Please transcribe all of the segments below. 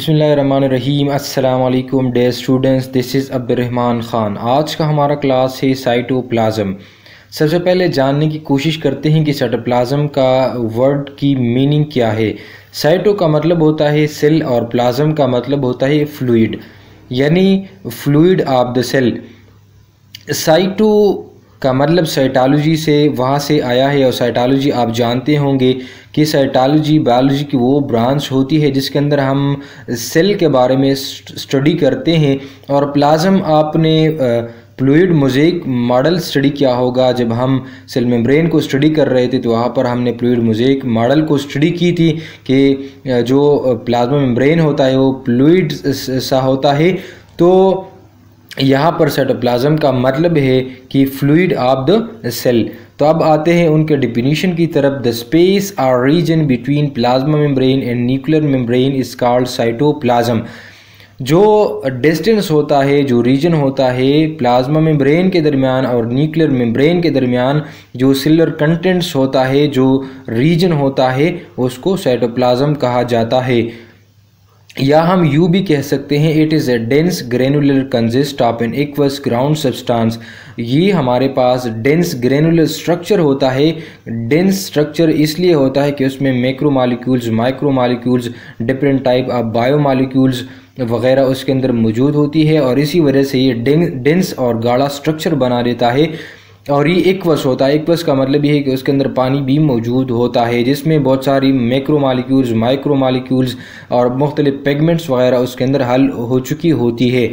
बिस्मिल्लाहिर्रहमानिर्रहीम। अस्सलाम वालेकुम dear students, this is Abdurrahman Khan. आज का हमारा क्लास है साइटोप्लाज्म। सबसे पहले जानने की कोशिश करते हैं कि साइटोप्लाज्म का वर्ड की मीनिंग क्या है। साइटो का मतलब होता है सेल और प्लाज्म का मतलब होता है फ्लूइड, यानी fluid of the cell. Cyto का मतलब साइटोलॉजी से वहाँ से आया है, और साइटोलॉजी आप जानते होंगे कि साइटोलॉजी बायोलॉजी की वो ब्रांच होती है जिसके अंदर हम सेल के बारे में स्टडी करते हैं। और प्लाज्म आपने फ्लूइड मोज़ेक मॉडल स्टडी किया होगा। जब हम सेल मेम्ब्रेन को स्टडी कर रहे थे तो वहाँ पर हमने फ्लूइड मोज़ेक मॉडल को स्टडी की थी कि जो प्लाज्मा मेम्ब्रेन होता है वो फ्लूइड सा होता है। तो यहाँ पर साइटोप्लाज्म का मतलब है कि फ्लूइड ऑफ द सेल। तो अब आते हैं उनके डिफिनीशन की तरफ। द स्पेस और region between plasma membrane and nuclear membrane is called cytoplasm. जो डिस्टेंस होता है, जो रीजन होता है प्लाज्मा मेम्ब्रेन के दरमियान और न्यूक्लियर मेम्ब्रेन के दरमियान, जो सेलुलर कंटेंट्स होता है, जो रीजन होता है, उसको साइटोप्लाज्म कहा जाता है। या हम यूँ भी कह सकते हैं it is a dense granular consist of an aqueous ground substance. ये हमारे पास डेंस ग्रेनुलर स्ट्रक्चर होता है। डेंस स्ट्रक्चर इसलिए होता है कि उसमें macro molecules, micro molecules, different type of bio molecules वगैरह उसके अंदर मौजूद होती है, और इसी वजह से ये डेंस और गाढ़ा स्ट्रक्चर बना देता है। और ये एक्वस होता है। एक्वस का मतलब ये है कि उसके अंदर पानी भी मौजूद होता है, जिसमें बहुत सारी मैक्रो मॉलिक्यूल्स, माइक्रो मॉलिक्यूल्स और मुख्तलिफ पिगमेंट्स वगैरह उसके अंदर हल हो चुकी होती है।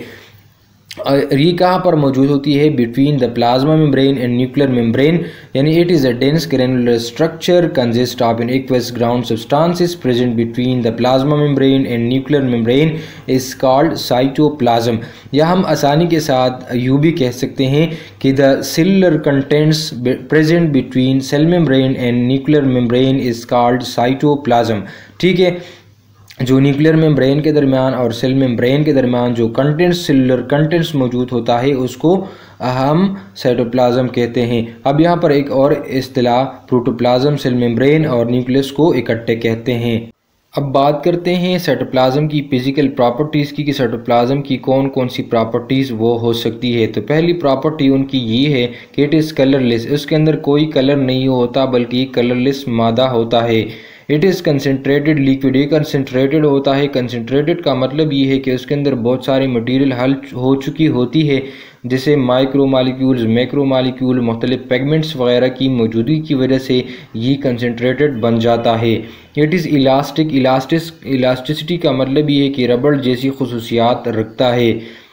और ये कहाँ पर मौजूद होती है? Between the plasma membrane and nuclear membrane, यानी it is a dense granular structure consist of an aqueous ground substances present between the plasma membrane and nuclear membrane is called cytoplasm. या हम आसानी के साथ यूँ भी कह सकते हैं कि the cellular contents present between cell membrane and nuclear membrane is called cytoplasm. ठीक है, जो न्यूक्लियर मेम्ब्रेन के दरमियान और सेल मेम्ब्रेन के दरमियान जो कंटेंट्स, सेलुलर कंटेंट्स मौजूद होता है, उसको हम साइटोप्लाज्म कहते हैं। अब यहाँ पर एक और इस्तिलाह प्रोटोप्लाज्म, सेल मेम्ब्रेन और न्यूक्लियस को इकट्ठे कहते हैं। अब बात करते हैं साइटोप्लाज्म की फिजिकल प्रॉपर्टीज़ की कि साइटोप्लाज्म की कौन कौन सी प्रॉपर्टीज़ वो हो सकती है। तो पहली प्रॉपर्टी उनकी ये है कि इट इज़ कलरलेस। उसके अंदर कोई कलर नहीं होता, बल्कि कलरलेस मादा होता है। It is concentrated liquid. ये कंसनट्रेटेड होता है। कंसनट्रेटेड का मतलब ये है कि उसके अंदर बहुत सारी मटेरियल हल हो चुकी होती है, जैसे माइक्रो मॉलिक्यूल्स, मैक्रो मॉलिक्यूल, मुख्तलिफ पिगमेंट्स वगैरह की मौजूदगी की वजह से ये कंसनट्रेटेड बन जाता है। It is elastic. इलास्टिसिटी का मतलब ये है कि रबड़ जैसी खुसूसियात रखता है।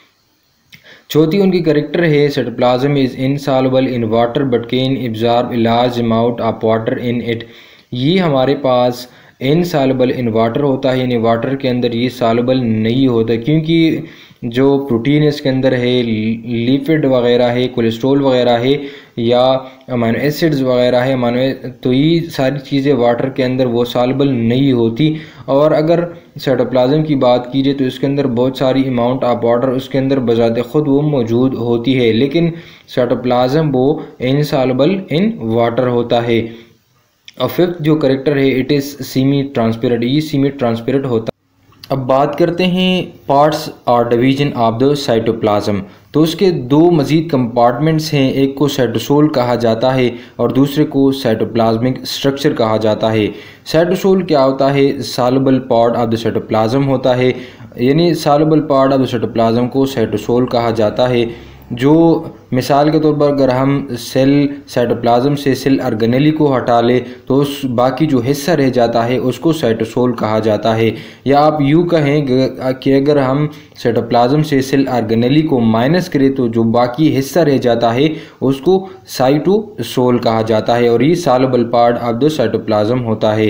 चौथी उनकी करेक्टर है cytoplasm is insoluble in water but can absorb a large amount of water in it. ये हमारे पास इनसॉल्युबल इन वाटर होता है, यानी वाटर के अंदर ये सॉल्युबल नहीं होता, क्योंकि जो प्रोटीन इसके अंदर है, लिपिड वगैरह है, कोलेस्ट्रॉल वगैरह है, या अमीनो एसिड्स वगैरह है, तो ये सारी चीज़ें वाटर के अंदर वो सॉल्युबल नहीं होती। और अगर साइटोप्लाज्म की बात कीजिए तो इसके अंदर बहुत सारी अमाउंट ऑफ वाटर उसके अंदर बजाते ख़ुद वो मौजूद होती है, लेकिन साइटोप्लाज्म वो इनसॉल्युबल इन वाटर होता है। और फिफ्थ जो करेक्टर है इट इज़ सेमी ट्रांसपेरेंट। ये सेमी ट्रांसपेरेंट होता है। अब बात करते हैं पार्ट्स और डिवीजन ऑफ द साइटोप्लाज्म। तो उसके दो मज़ीद कंपार्टमेंट्स हैं। एक को साइटोसोल कहा जाता है और दूसरे को साइटोप्लाज्मिक स्ट्रक्चर कहा जाता है। साइटोसोल क्या होता है? Soluble part of the cytoplasm होता है, यानी soluble part of the cytoplasm को साइटोसोल कहा जाता है। जो मिसाल के तौर पर अगर हम सेल साइटोप्लाज्म से सेल ऑर्गेनेली को हटा ले तो उस बाकी जो हिस्सा रह जाता है उसको साइटोसोल कहा जाता है। या आप यूँ कहें कि अगर हम साइटोप्लाज्म से सेल ऑर्गेनेली को माइनस करें तो जो बाकी हिस्सा रह जाता है उसको साइटोसोल कहा जाता है, और ये soluble part of the cytoplasm होता है।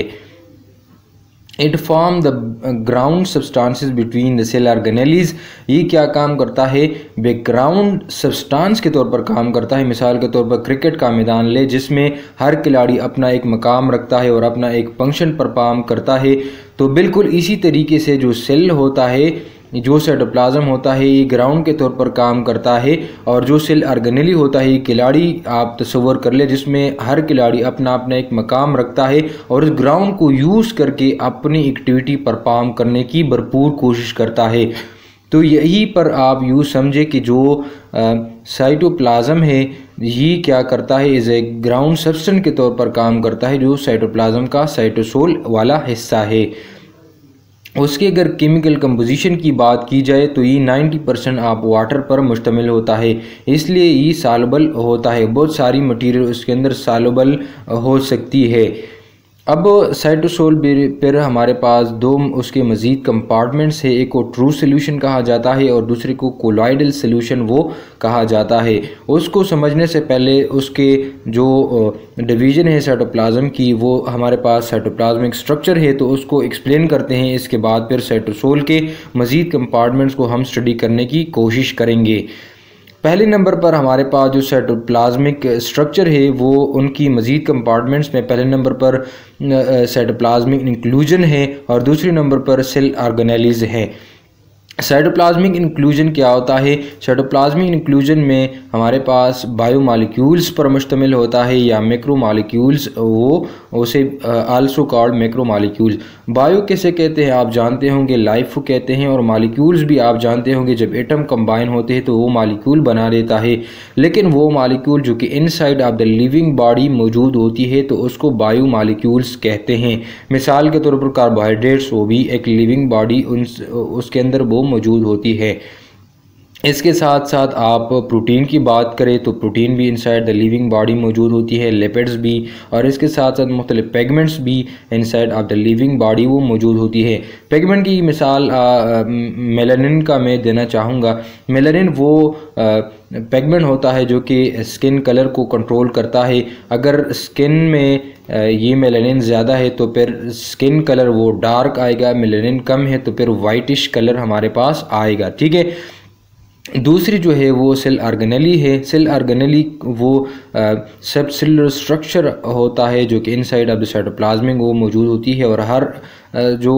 It form the ground substances between the cell organelles. ये क्या काम करता है? बैकग्राउंड सब्सटेंस के तौर पर काम करता है। मिसाल के तौर पर क्रिकेट का मैदान ले, जिसमें हर खिलाड़ी अपना एक मकाम रखता है और अपना एक फंक्शन परफॉर्म करता है। तो बिल्कुल इसी तरीके से जो सेल होता है जो साइटोप्लाज्म होता है ये ग्राउंड के तौर पर काम करता है, और जो सेल ऑर्गेनेली होता है ये खिलाड़ी आप तस्वर कर ले जिसमें हर खिलाड़ी अपना अपना एक मकाम रखता है और इस ग्राउंड को यूज़ करके अपनी एक्टिविटी परफॉर्म करने की भरपूर कोशिश करता है। तो यही पर आप यूँ समझे कि जो साइटोप्लाज्म है ये क्या करता है, इज़ ए ग्राउंड सब्सटेंस के तौर पर काम करता है, जो साइटोप्लाज्म का साइटोसोल वाला हिस्सा है। उसकी अगर केमिकल कंपोजिशन की बात की जाए तो ये 90% आप वाटर पर मुश्तमिल होता है, इसलिए ये सॉल्युबल होता है। बहुत सारी मटेरियल उसके अंदर सॉल्युबल हो सकती है। अब साइटोसोल पर हमारे पास दो उसके मज़ीद कंपार्टमेंट्स है, एक को ट्रू सोल्यूशन कहा जाता है और दूसरे को कोलॉइडल सोल्यूशन वो कहा जाता है। उसको समझने से पहले उसके जो डिवीज़न है साइटोप्लाज्म की, वो हमारे पास साइटोप्लाज्मिक स्ट्रक्चर है तो उसको एक्सप्लेन करते हैं। इसके बाद फिर साइटोसोल के मज़ीद कंपार्टमेंट्स को हम स्टडी करने की कोशिश करेंगे। पहले नंबर पर हमारे पास जो साइटोप्लाज्मिक स्ट्रक्चर है वो उनकी मज़ीद कंपार्टमेंट्स में पहले नंबर पर साइटोप्लाज्मिक इंक्लूजन है और दूसरे नंबर पर सेल ऑर्गेनेलीज है। साइटोप्लाज्मिक इंक्लूजन क्या होता है? साइटोप्लाज्मिक इंक्लूजन में हमारे पास बायोमॉलिक्यूल्स पर मुश्तमिल होता है या मैक्रोमॉलिक्यूल्स, वो उसे आल्सो कॉल्ड मैक्रोमॉलिक्यूल्स। बायो किसे कहते हैं आप जानते होंगे, लाइफ को कहते हैं, और मॉलिक्यूल्स भी आप जानते होंगे जब एटम कंबाइन होते हैं तो वो मॉलिक्यूल बना देता है। लेकिन वो मॉलिक्यूल जो कि inside of the living body मौजूद होती है तो उसको बायो मॉलिक्यूल्स कहते हैं। मिसाल के तौर पर कार्बोहाइड्रेट्स, वो भी एक लिविंग बॉडी उसके अंदर वो मौजूद होती है। इसके साथ साथ आप प्रोटीन की बात करें तो प्रोटीन भी इनसाइड द लिविंग बॉडी मौजूद होती है, लिपिड्स भी, और इसके साथ साथ मुख्तलिफ पिगमेंट्स भी inside of the living body वो मौजूद होती है। पिगमेंट की मिसाल मेलानिन का मैं देना चाहूँगा। मेलानिन वो पिगमेंट होता है जो कि स्किन कलर को कंट्रोल करता है। अगर स्किन में ये मेलानिन ज़्यादा है तो फिर स्किन कलर वो डार्क आएगा, मेलानिन कम है तो फिर वाइटिश कलर हमारे पास आएगा। ठीक है। दूसरी जो है वो सेल ऑर्गेनेली है। सेल ऑर्गेनेली वो सब सेलुलर स्ट्रक्चर होता है जो कि इनसाइड ऑफ द साइटोप्लाज्मिक वो मौजूद होती है, और हर जो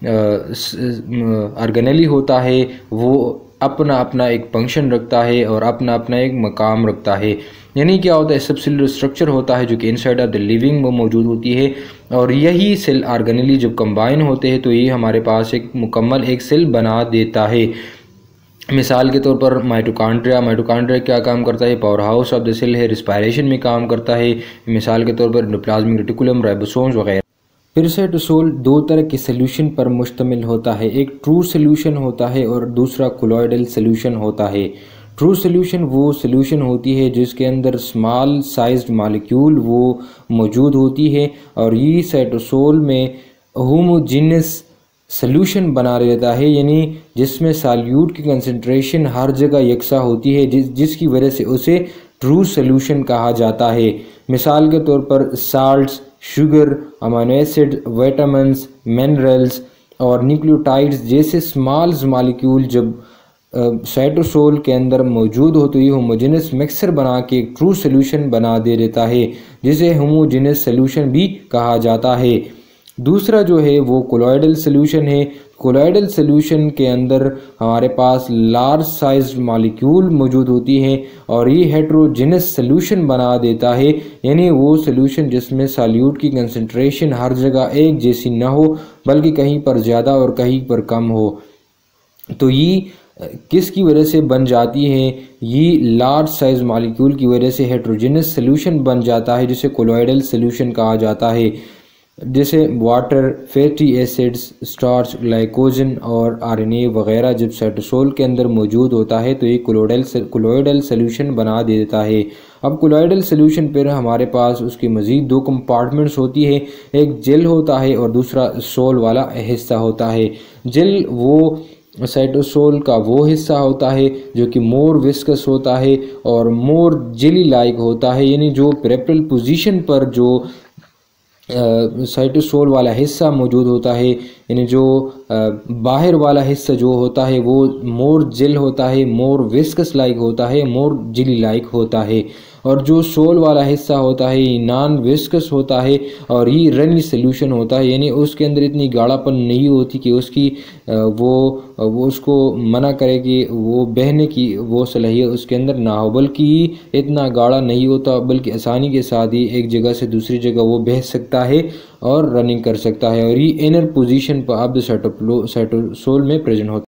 ऑर्गेनेली होता है वो अपना अपना एक फंक्शन रखता है और अपना अपना एक मकाम रखता है। यानी क्या होता है, सब सेलुलर स्ट्रक्चर होता है जो कि इनसाइड ऑफ द लिविंग वो मौजूद होती है, और यही सेल ऑर्गेनेली जब कंबाइन होते हैं तो ये हमारे पास एक मुकम्मल एक सेल बना देता है। मिसाल के तौर पर माइटोकॉन्ड्रिया क्या काम करता है? Power house of the cell है, रिस्पायरेशन में काम करता है। मिसाल के तौर पर एंडोप्लाज्मिक रेटिकुलम, राइबोसोम्स वगैरह। फिर साइटोसोल दो तरह के सोल्यूशन पर मुश्तमिल होता है, एक ट्रू सोल्यूशन होता है और दूसरा कोलॉइडल सोल्यूशन होता है। ट्रू सोल्यूशन वो सोल्यूशन होती है जिसके अंदर स्मॉल साइज्ड मॉलिक्यूल वो मौजूद होती है, और ये साइटोसोल में होमोजीनियस सोल्यूशन बना रहता है, यानी जिसमें सॉल्यूट की कंसंट्रेशन हर जगह यकसा होती है, जिसकी वजह से उसे ट्रू सोल्यूशन कहा जाता है। मिसाल के तौर पर salts, sugar, amino acid, vitamins, minerals और न्यूक्लियोटाइड्स जैसे स्मॉल मॉलिक्यूल जब साइटोसोल के अंदर मौजूद हो तो ये होमोजेनस मिक्सर बना के एक ट्रू सोल्यूशन बना दे देता है, जिसे होमोजेनस सोल्यूशन भी कहा जाता है। दूसरा जो है वो कोलॉइडल सोल्यूशन है। कोलॉइडल सोल्यूशन के अंदर हमारे पास लार्ज साइज मॉलिक्यूल मौजूद होती हैं और ये हेट्रोजेनस सोल्यूशन बना देता है, यानी वो सोल्यूशन जिसमें सॉल्यूट की कंसंट्रेशन हर जगह एक जैसी ना हो बल्कि कहीं पर ज़्यादा और कहीं पर कम हो। तो ये किसकी वजह से बन जाती है? ये लार्ज साइज मॉलिक्यूल की वजह से हेट्रोजेनस सोल्यूशन बन जाता है, जिसे कोलॉइडल सोल्यूशन कहा जाता है। जैसे water, fatty acids, starch, glycogen और आरएनए वगैरह जब साइटोसोल के अंदर मौजूद होता है तो ये कोलॉइडल सोल्यूशन बना देता है। अब कोलॉइडल सोल्यूशन पर हमारे पास उसकी मज़ीद दो कंपार्टमेंट्स होती है, एक जेल होता है और दूसरा सोल वाला हिस्सा होता है। जेल वो साइटोसोल का वो हिस्सा होता है जो कि मोर विस्कस होता है और मोर जेली लाइक होता है, यानी जो पेरिफेरल पोजीशन पर जो साइटोसोल वाला हिस्सा मौजूद होता है, यानी जो बाहर वाला हिस्सा जो होता है वो मोर जेल होता है, मोर विस्कस लाइक होता है, मोर जेली लाइक होता है, और जो सोल वाला हिस्सा होता है ये नॉन विस्कस होता है और ये रनी सोल्यूशन होता है, यानी उसके अंदर इतनी गाढ़ापन नहीं होती कि उसकी वो उसको मना करे कि वो बहने की वो सलाहियत उसके अंदर ना हो, बल्कि इतना गाढ़ा नहीं होता, बल्कि आसानी के साथ ही एक जगह से दूसरी जगह वो बह सकता है और रनिंग कर सकता है, और ये इनर पोजीशन पर अब साइटोसोल में प्रेजेंट होता है।